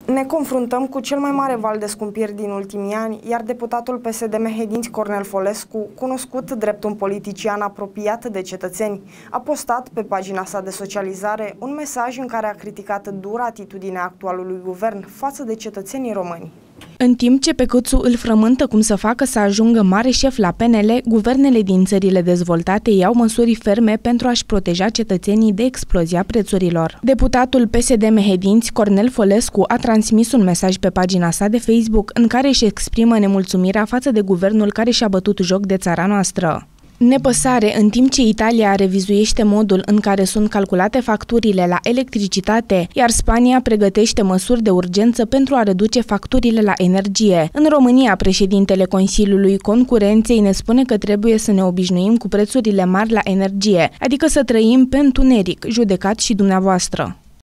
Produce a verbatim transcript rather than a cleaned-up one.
Ne confruntăm cu cel mai mare val de scumpiri din ultimii ani, iar deputatul P S D Mehedinți Cornel Folescu, cunoscut drept un politician apropiat de cetățeni, a postat pe pagina sa de socializare un mesaj în care a criticat dur atitudinea actualului guvern față de cetățenii români. În timp ce pe Câțu îl frământă cum să facă să ajungă mare șef la P N L, guvernele din țările dezvoltate iau măsuri ferme pentru a-și proteja cetățenii de explozia prețurilor. Deputatul P S D Mehedinți, Cornel Folescu, a transmis un mesaj pe pagina sa de Facebook în care își exprimă nemulțumirea față de guvernul care și-a bătut joc de țara noastră. Nepăsare, în timp ce Italia revizuiește modul în care sunt calculate facturile la electricitate, iar Spania pregătește măsuri de urgență pentru a reduce facturile la energie. În România, președintele Consiliului Concurenței ne spune că trebuie să ne obișnuim cu prețurile mari la energie, adică să trăim pe întuneric, judecat și dumneavoastră.